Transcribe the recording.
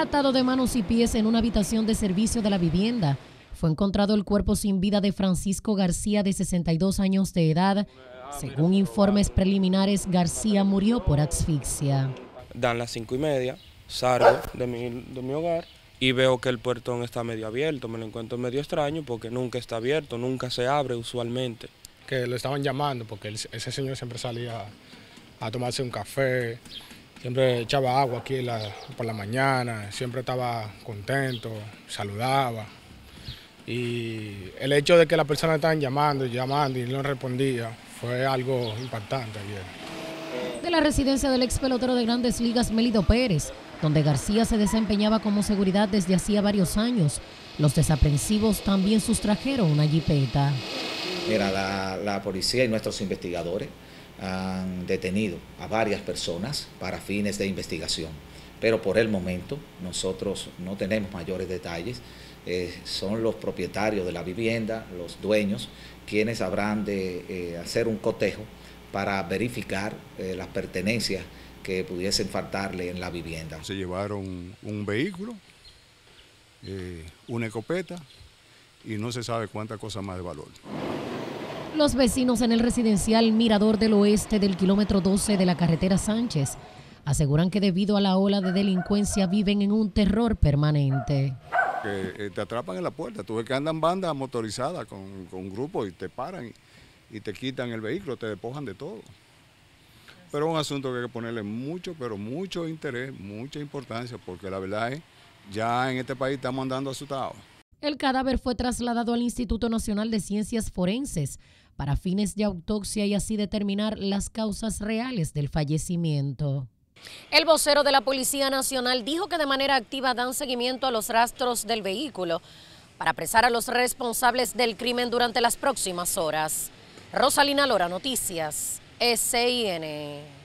Atado de manos y pies en una habitación de servicio de la vivienda, fue encontrado el cuerpo sin vida de Francisco García, de 62 años de edad. Según informes preliminares, García murió por asfixia. Dan las 5:30, salgo de mi hogar y veo que el portón está medio abierto. Me lo encuentro medio extraño porque nunca está abierto, nunca se abre usualmente. Que lo estaban llamando porque ese señor siempre salía a tomarse un café, siempre echaba agua aquí por la mañana, siempre estaba contento, saludaba. Y el hecho de que las personas estaban llamando y no respondía fue algo impactante ayer. De la residencia del ex pelotero de Grandes Ligas, Melido Pérez, donde García se desempeñaba como seguridad desde hacía varios años, los desaprensivos también sustrajeron una jipeta. Mira, la policía y nuestros investigadores han detenido a varias personas para fines de investigación, pero por el momento nosotros no tenemos mayores detalles. Son los propietarios de la vivienda, los dueños, quienes habrán de hacer un cotejo para verificar las pertenencias que pudiesen faltarle en la vivienda. Se llevaron un vehículo, una escopeta y no se sabe cuánta cosa más de valor. Los vecinos en el residencial Mirador del Oeste del kilómetro 12 de la carretera Sánchez aseguran que debido a la ola de delincuencia viven en un terror permanente. Que te atrapan en la puerta, tú ves que andan bandas motorizadas con grupos y te paran y te quitan el vehículo, te despojan de todo. Pero es un asunto que hay que ponerle mucho, pero mucho interés, mucha importancia, porque la verdad es, ya en este país estamos andando asustados. El cadáver fue trasladado al Instituto Nacional de Ciencias Forenses para fines de autopsia y así determinar las causas reales del fallecimiento. El vocero de la Policía Nacional dijo que de manera activa dan seguimiento a los rastros del vehículo para apresar a los responsables del crimen durante las próximas horas. Rosalina Lora, Noticias SIN.